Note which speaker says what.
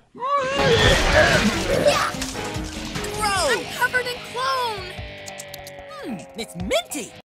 Speaker 1: Yeah. Gross!
Speaker 2: I'm covered in clone.
Speaker 1: It's minty.